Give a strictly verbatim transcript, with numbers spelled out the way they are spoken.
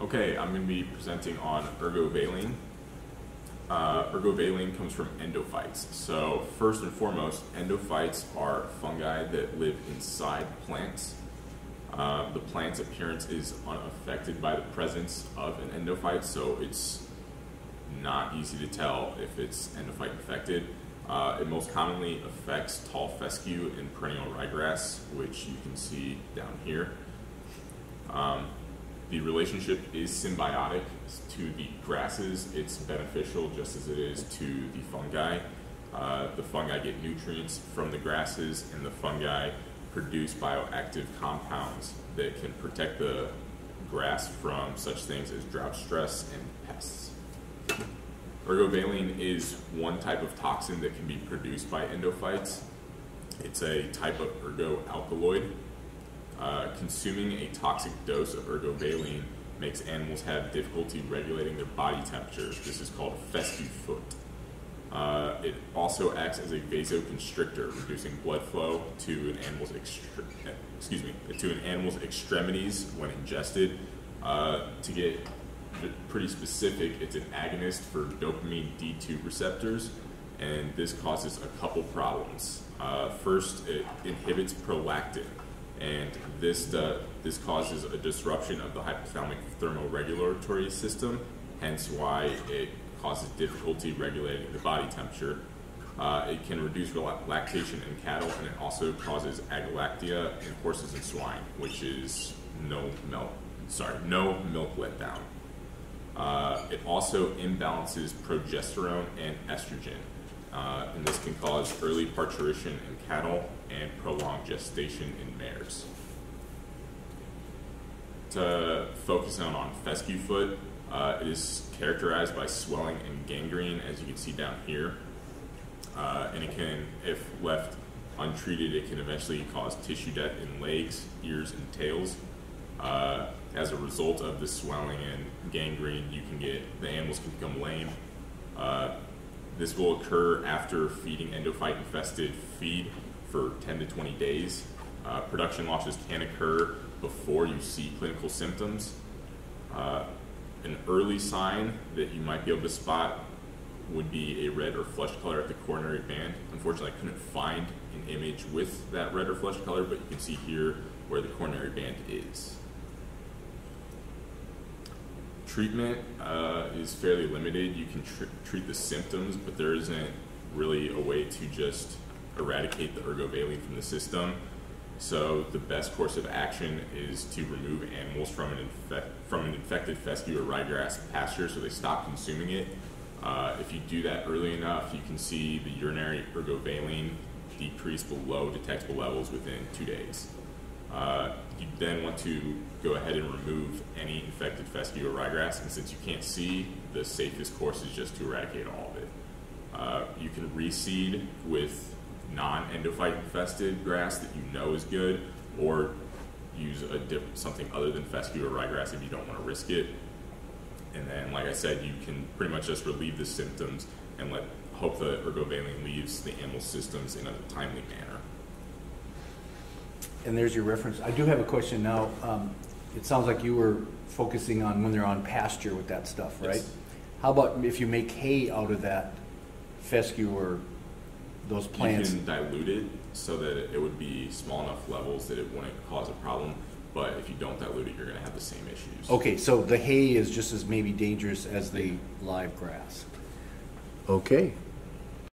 Okay, I'm going to be presenting on ergovaline. Uh, ergovaline comes from endophytes. So first and foremost, endophytes are fungi that live inside plants. Uh, the plant's appearance is unaffected by the presence of an endophyte, so it's not easy to tell if it's endophyte infected. Uh, it most commonly affects tall fescue and perennial ryegrass, which you can see down here. Um, the relationship is symbiotic to the grasses. It's beneficial just as it is to the fungi. Uh, the fungi get nutrients from the grasses, and the fungi produce bioactive compounds that can protect the grass from such things as drought stress and pests. Ergovaline is one type of toxin that can be produced by endophytes. It's a type of ergoalkaloid. Uh, consuming a toxic dose of ergovaline makes animals have difficulty regulating their body temperature. This is called fescue foot. Uh, it also acts as a vasoconstrictor, reducing blood flow to an animal's extre excuse me to an animal's extremities when ingested. Uh, to get pretty specific, it's an agonist for dopamine D two receptors, and this causes a couple problems. Uh, first, it inhibits prolactin, and this uh, this causes a disruption of the hypothalamic thermoregulatory system, hence why it causes difficulty regulating the body temperature. Uh, it can reduce lactation in cattle, and it also causes agalactia in horses and swine, which is no milk, sorry, no milk letdown. Uh, it also imbalances progesterone and estrogen, uh, and this can cause early parturition in cattle and prolonged gestation in mares. To focus on, on fescue foot, uh, it is characterized by swelling and gangrene, as you can see down here. Uh, and it can, if left untreated, it can eventually cause tissue death in legs, ears, and tails. Uh, as a result of the swelling and gangrene, you can get, the animals can become lame. Uh, this will occur after feeding endophyte infested feed for ten to twenty days. Uh, production losses can occur before you see clinical symptoms. Uh, an early sign that you might be able to spot would be a red or flesh color at the coronary band. Unfortunately, I couldn't find an image with that red or flesh color, but you can see here where the coronary band is. Treatment uh, is fairly limited. You can tr treat the symptoms, but there isn't really a way to just eradicate the ergovaline from the system. So the best course of action is to remove animals from an, infect from an infected fescue or ryegrass pasture so they stop consuming it. Uh, if you do that early enough, you can see the urinary ergovaline decrease below detectable levels within two days. Uh, you then want to go ahead and remove any infected fescue or ryegrass, and since you can't see, the safest course is just to eradicate all of it. Uh, you can reseed with non-endophyte infested grass that you know is good, or use a different, something other than fescue or ryegrass if you don't want to risk it. And then, like I said, you can pretty much just relieve the symptoms and let hope the ergovaline leaves the animal systems in a timely manner. And there's your reference. I do have a question now. Um, it sounds like you were focusing on when they're on pasture with that stuff, right? Yes. How about if you make hay out of that fescue or those plants? You can dilute it so that it would be small enough levels that it wouldn't cause a problem. But if you don't dilute it, you're going to have the same issues. Okay, so the hay is just as maybe dangerous as the live grass. Okay.